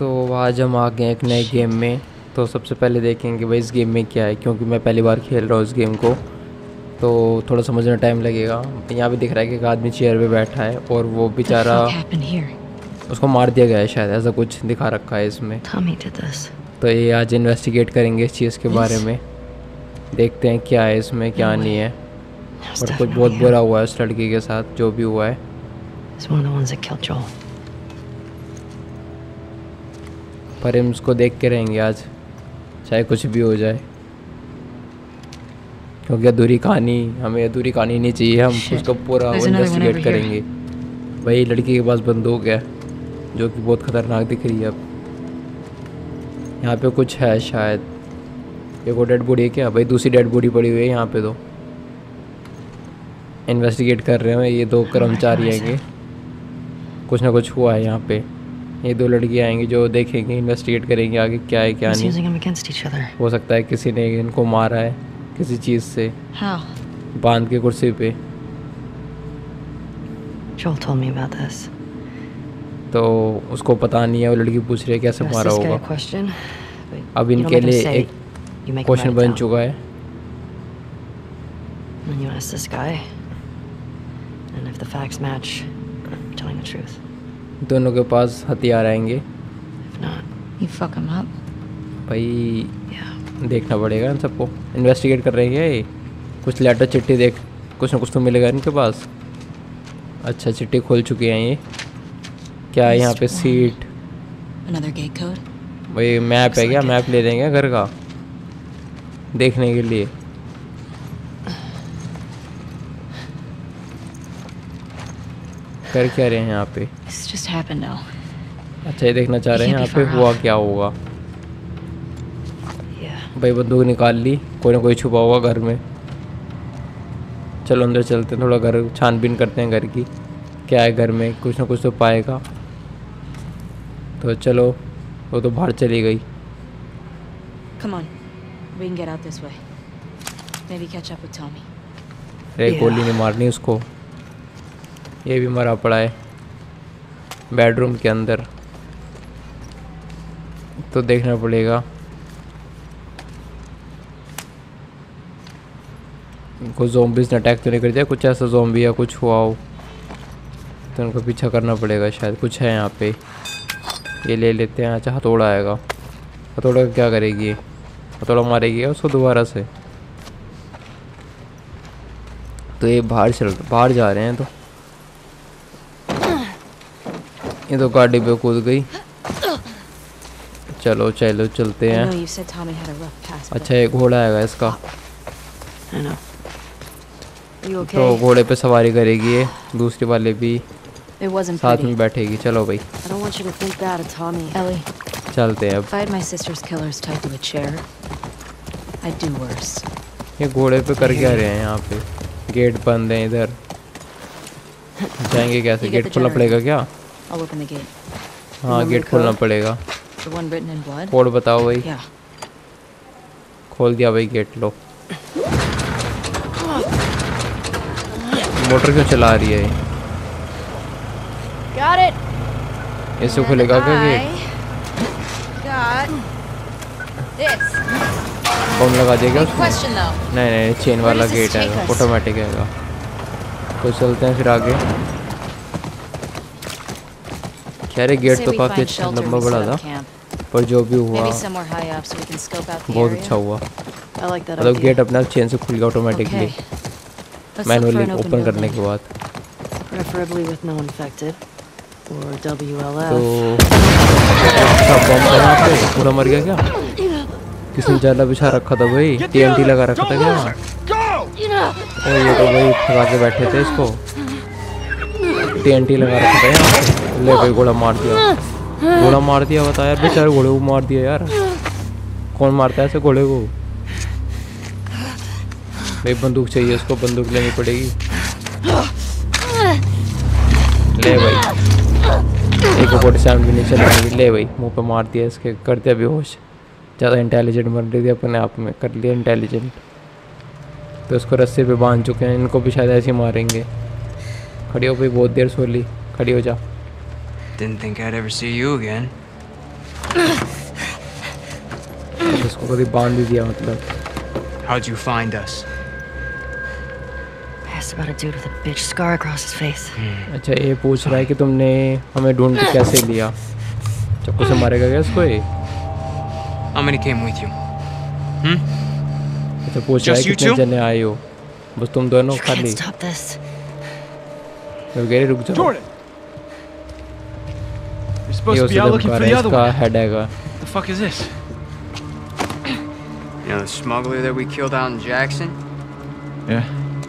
तो आज हम आ गए एक नए गेम में। तो सबसे पहले देखेंगे भाई इस गेम में क्या है, क्योंकि मैं पहली बार खेल रहा हूँ इस गेम को, तो थोड़ा समझना टाइम लगेगा। यहाँ पे दिख रहा है कि एक आदमी चेयर पे बैठा है और वो बेचारा उसको मार दिया गया है शायद, ऐसा कुछ दिखा रखा है इसमें। तो ये आज इन्वेस्टिगेट करेंगे इस चीज़ के बारे में, देखते हैं क्या है इसमें क्या नहीं है। और कुछ बहुत बुरा हुआ है उस लड़की के साथ, जो भी हुआ है। पर हम उसको देख के रहेंगे आज, चाहे कुछ भी हो जाए, क्योंकि अधूरी कहानी, हमें अधूरी कहानी नहीं चाहिए। हम उसको पूरा इन्वेस्टिगेट करेंगे। भाई लड़की के पास बंदूक है जो कि बहुत ख़तरनाक दिख रही है। अब यहाँ पे कुछ है शायद, एक और डेड बॉडी है क्या? भाई दूसरी डेड बॉडी पड़ी हुई है यहाँ पे। तो इन्वेस्टिगेट कर रहे हैं ये दो कर्मचारी आएंगे, कुछ ना कुछ हुआ है यहाँ पे। ये दो लड़कियाँ आएंगी जो देखेंगे, इन्वेस्टिगेट करेंगे आगे क्या है क्या नहीं। हो सकता है किसी ने इनको मारा है किसी चीज़ से, बांध के कुर्सी पे। Joel told me about this. तो उसको पता नहीं है, वो लड़की पूछ रही है कैसे मारा होगा। अब इनके लिए एक क्वेश्चन बन चुका है। When you ask this guy, and if the facts match, I'm telling the truth. दोनों के पास हथियार आएंगे। If not, you fuck him up. भाई देखना पड़ेगा इन सबको। इन्वेस्टिगेट कर रहे हैं ये, कुछ लेटर चिट्ठी देख, कुछ ना कुछ तो मिलेगा इनके पास। अच्छा चिट्ठी खोल चुकी हैं ये। क्या है यहाँ पे? सीट, भाई मैप है क्या? मैप ले लेंगे घर का देखने के लिए। कर क्या रहे हैं यहाँ पे? अच्छा ये देखना चाह रहे हैं यहाँ पे हुआ क्या होगा। भाई बंदूक निकाल ली, कोई ना कोई छुपा होगा घर में। चलो अंदर चलते हैं, थोड़ा घर छानबीन करते हैं घर की, क्या है घर में, कुछ ना कुछ तो पाएगा। तो चलो, वो तो बाहर चली गई। अरे गोली नहीं मारनी उसको, ये भी मरा पड़ा है बेडरूम के अंदर। तो देखना पड़ेगा को ज़ॉम्बीज़ ने अटैक तो नहीं कर दिया, कुछ ऐसा ज़ॉम्बी या कुछ हुआ हो तो उनको पीछा करना पड़ेगा शायद। कुछ है यहाँ पे, ये ले लेते हैं। अच्छा हथौड़ा आएगा, हथौड़ा क्या करेगी ये? हथौड़ा मारेगी उसको दोबारा से। तो ये बाहर जा रहे हैं। तो ये तो गाड़ी पे कूद गई। चलो चलो चलते हैं। अच्छा एक घोड़ा आएगा इसका, तो घोड़े पे सवारी करेगी ये, दूसरी वाले भी साथ में बैठेगी। चलो भाई चलते हैं अब। ये घोड़े पे कर क्या रहे हैं यहाँ पे? गेट बंद है इधर, जाएंगे कैसे? गेट खोलना पड़ेगा क्या? हाँ गेट खोलना पड़ेगा। कोड बताओ भाई। खोल दिया भाई गेट। लो मोटर क्यों चला रही है? इससे खुलेगा क्या गेट? बम लगा देगा उसमें? नहीं चेन वाला गेट है, ऑटोमेटिक है। तो चलते हैं फिर आगे। क्या रे, गेट तो काफ़ी अच्छा लंबा बड़ा था, पर जो भी हुआ बहुत अच्छा हुआ। मतलब गेट अपने आप चेन से खुल गया ऑटोमेटिकली, मैनुअली ओपन करने के बाद। तो अच्छा बम था यहाँ पे, पूरा मर गया क्या? किसने जाला बिछा रखा था भाई? TNT लगा रखा था क्या? और ये तो भाई फंसा के बैठे थे इसको, TNT लगा रखा था यहाँ पे। ले भाई घोड़ा मार दिया, घोड़ा मार दिया। बता यार, बेचारे घोड़े को मार दिया यार। कौन मारता है ऐसे घोड़े को? भाई बंदूक चाहिए उसको, बंदूक लेनी पड़ेगी। ले भाई, एक 47 भी नहीं चलाएंगे। ले भाई मुंह पे मार दिया इसके, कर दिया बेहोश। ज़्यादा इंटेलिजेंट बन रही थी अपने आप में, कर लिया इंटेलिजेंट। तो उसको रस्सी पे बांध चुके हैं, इनको भी शायद ऐसे ही मारेंगे। खड़ी हो भाई, बहुत देर सो ली, खड़ी हो जा। Didn't think I'd ever see you again. इसको कभी बांध ही दिया मतलब। How'd you find us? Asked about a dude with a bitch scar across his face. अच्छा ये पूछ रहा है कि तुमने हमें ढूंढ के कैसे लिया? चाकू से मारेगा क्या इसको ये? How many came with you? अच्छा पूछ रहा है Just you कितने two? जने आए हो? बस तुम दोनों You can't खाली? stop this. मैं कह रही रुक जाओ। Jordan! You're ये supposed to उसे be out looking धमका for रहा the है, other इसका one. हेड हैगा। What the fuck is this? You know the smuggler that we killed out in Jackson? Yeah.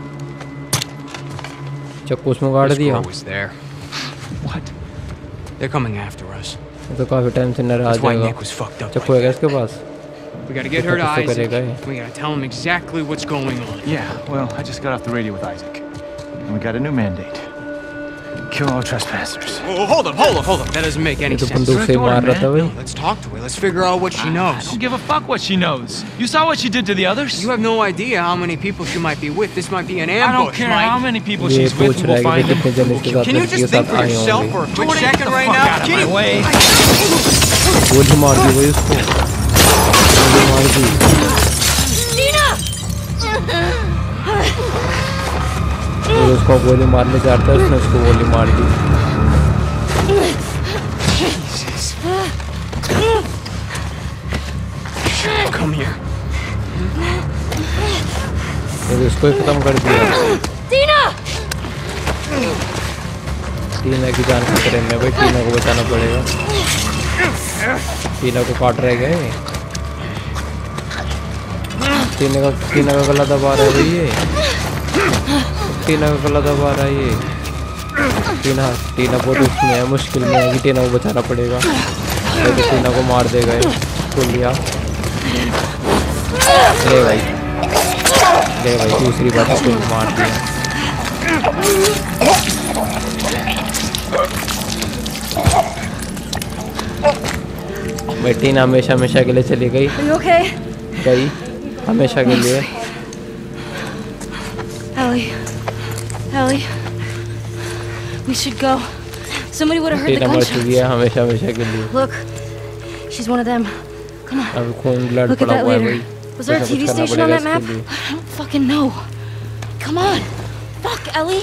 चाकू उसमें गाड़ This दिया। girl was there. What? They're coming after us. ये तो काफी टाइम से नाराज That's why होगा। Nick was fucked up चाकू like है क्या that. इसके पास? We gotta get her to कुछ तो Isaac. करेगा ये। We gotta tell him exactly what's going on. Yeah, well, I just got off the radio with Isaac. And we got a new mandate. Kill all trespassers. Oh, hold up. That doesn't make ये any तो sense. बंदूक से ही मार रहा था भाई। Let's talk to her. Let's figure out what she I knows. don't give a fuck what she knows. You saw what she did to the others? You have no idea how many people she might be with. This might be an I don't ambush, care Mike. how many people ये she's with, पूछ and रहा we'll है कि find कितने them. जने इसके साथ Can you लड़की के just think साथ for आए yourself होंगे? for a quick Jordan, get second the right fuck now? out of Get my it? way. गोली मार दी भाई उसको। गोली मार दी। और उसको गोली मारने जा रहा था, उसने उसको गोली मार दी। Come here. और उसको ही खत्म कर दिया। टीना की जान खतरे में भाई, टीना को बचाना पड़ेगा। टीना को काट रह गए। टीना का गला दबा रहा है भाई ये। टीना का गला दबा रहा है ये। टीना बहुत उसमें है, मुश्किल में है कि टीना को बचाना पड़ेगा। तो टीना को मार देगा ये। तो लिया। ले भाई दूसरी बात उसको मार दिया। भाई टीना हमेशा के लिए चली गई। Are you okay? गई हमेशा के लिए। Ellie, we should go. Somebody would have heard the टीना मर gunshots. चुकी है हमेशा के लिए। Look, she's one of them. Come on. अब खून ब्लड Look at पड़ा that हुआ है leader. भाई। Was there a कुछ TV करना station on पड़ेगा that map? इसके लिए। I don't fucking know. Come on. Fuck, Ellie.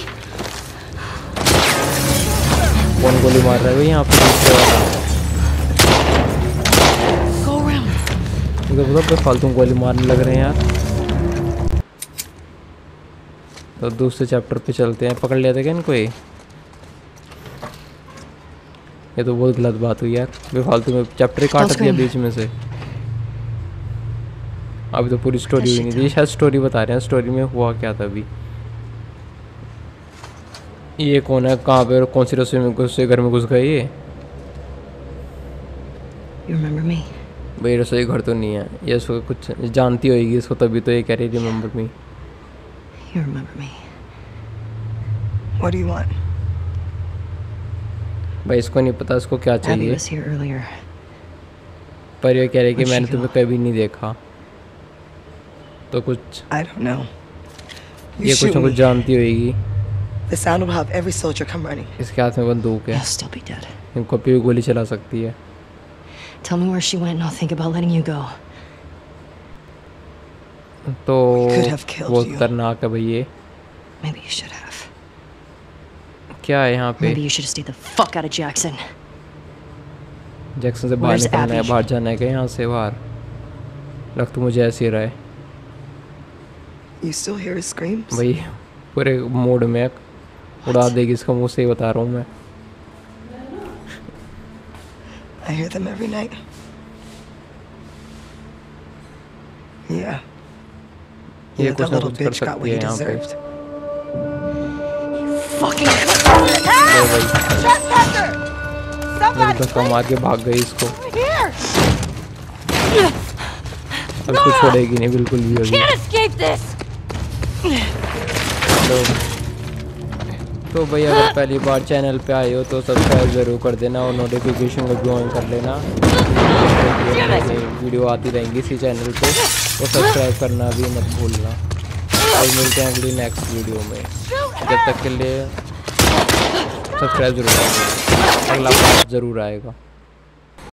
कौन गोली मार रहा है भाई यहाँ पे? दूसरे वाला। Go around. इधर उधर फालतू गोली मारने लग रहे हैं यार। तो दूसरे चैप्टर पे चलते हैं। पकड़ लिया था क्या इनको? ये तो बहुत गलत बात हुई यार, बेफालतू में चैप्टर ही काट दिया बीच में से। अभी तो पूरी स्टोरी हुई नहीं थी, शायद स्टोरी बता रहे हैं, स्टोरी में हुआ क्या था अभी। ये कौन है, कहाँ पे, कौन सी रसोई में घुसे, घर में घुस गए ये? You remember me? भाई रसोई घर तो नहीं है ये, इसको कुछ जानती होगी इसको, तभी तो ये कह रही remember me. You remember me. What do you want? भाई इसको नहीं पता इसको क्या Abby चाहिए, was here earlier. पर ये कह रही कि Where'd मैंने she तुम्हें go? कभी नहीं देखा। तो कुछ I don't know. ये You कुछ shoot ना कुछ me. जानती होगी। The sound will have every soldier come running. इसके हाथ में बंदूक है, You'll still be dead. इनको भी गोली चला सकती है। Tell me where she went and I'll think about letting you go. तो We could have killed बहुत you. खतरनाक है भाई ये। Maybe you should have. क्या है यहाँ पे? Maybe you should have stayed the fuck out of Jackson. Jackson से बाहर Where's निकलना है, Abby? बाहर जाना है क्या यहाँ से बाहर? लग तो मुझे ऐसे ही रहा है You still hear his screams? भाई, पूरे मूड में उड़ा देगी इसका, मुँह से ही बता रहा हूँ मैं। I hear them every night. Yeah. ये Yeah, कुछ that ना little कुछ कर bitch got सकती what है he यहाँ पे। deserved. Fucking लो भाई, एक धक्का मार के भाग गई इसको। अब कुछ छोड़ेगी नहीं बिल्कुल भी अभी। can't escape this. तो भाई अगर पहली बार चैनल पे आए हो तो सब्सक्राइब ज़रूर कर देना और नोटिफिकेशन को भी ऑन कर लेना। वीडियो आती रहेंगी इसी चैनल पे, तो सब्सक्राइब करना भी मत भूलना। और मिलते हैं अगली नेक्स्ट वीडियो में, जब तक के लिए सब्सक्राइब ज़रूर करें, अगला पार्ट ज़रूर आएगा।